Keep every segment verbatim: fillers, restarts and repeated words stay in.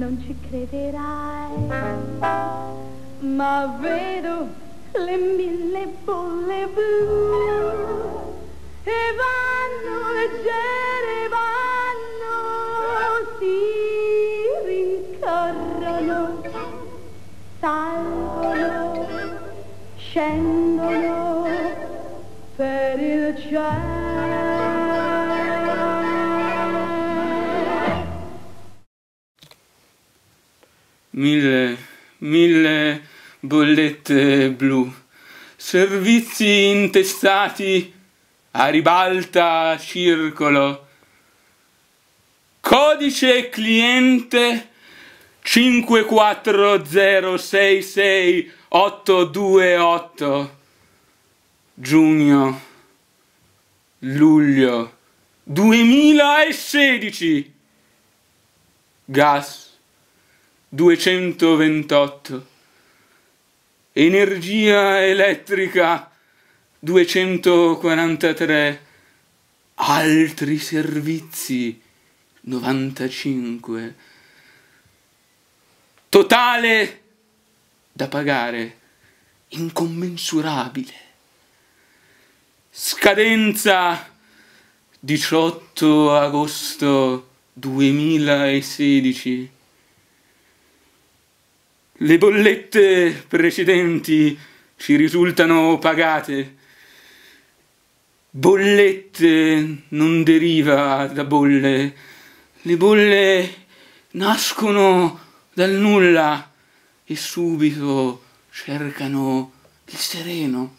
non ci crederai, ma vedo le mille bolle blu e vanno leggere, vanno, si rincorrono, salgono, scendono per il cielo. Mille, mille bollette blu, servizi intestati a ribalta circolo, codice cliente cinque quattro zero sei sei otto due otto, giugno, luglio duemilasedici, gas duecentoventotto, energia elettrica duecentoquarantatré, altri servizi novantacinque, totale da pagare incommensurabile, scadenza diciotto agosto duemilasedici. Le bollette precedenti ci risultano pagate. Bollette non deriva da bolle. Le bolle nascono dal nulla e subito cercano il sereno.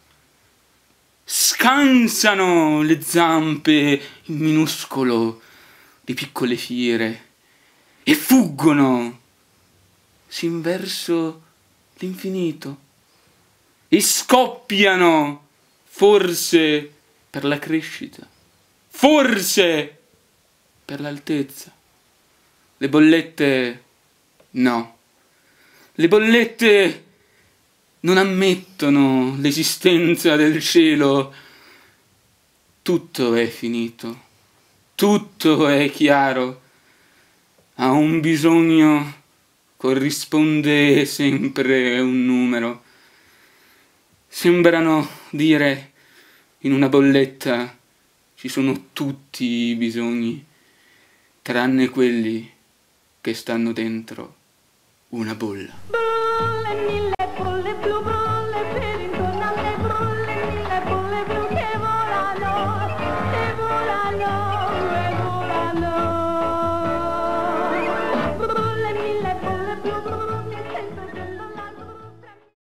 Scansano le zampe in minuscolo di piccole fiere e fuggono sin verso l'infinito e scoppiano, forse per la crescita, forse per l'altezza. Le bollette no. Le bollette non ammettono l'esistenza del cielo. Tutto è finito, tutto è chiaro. A un bisogno corrisponde sempre un numero. Sembrano dire in una bolletta ci sono tutti i bisogni, tranne quelli che stanno dentro una bolla.